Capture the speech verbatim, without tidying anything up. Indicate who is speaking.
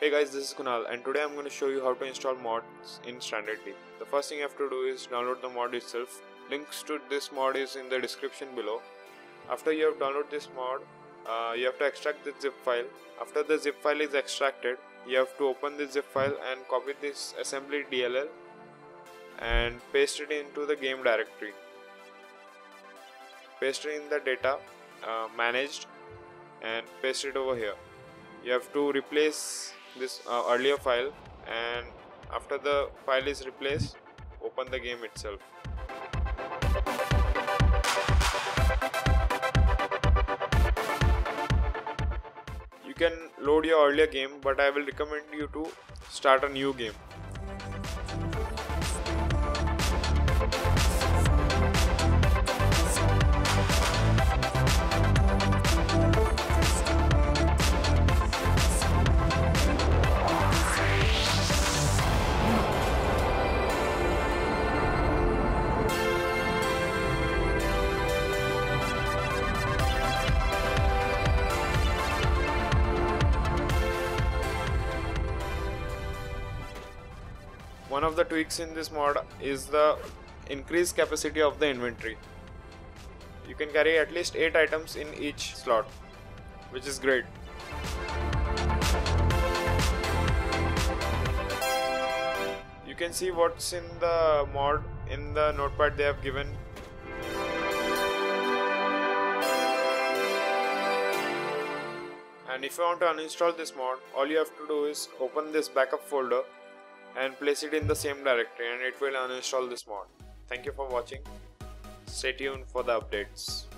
Speaker 1: Hey guys, this is Kunal and today I'm going to show you how to install mods in StandardD. The first thing you have to do is download the mod itself. Links to this mod is in the description below. After you have downloaded this mod, uh, you have to extract the zip file. After the zip file is extracted, you have to open this zip file and copy this assembly D L L and paste it into the game directory. Paste it in the data uh, managed and paste it over here. You have to replace this uh, earlier file, and after the file is replaced, open the game itself. You can load your earlier game, but I will recommend you to start a new game. One of the tweaks in this mod is the increased capacity of the inventory. You can carry at least eight items in each slot, which is great. You can see what's in the mod in the notepad they have given. And if you want to uninstall this mod, all you have to do is open this backup folder and place it in the same directory, and it will uninstall this mod. Thank you for watching. Stay tuned for the updates.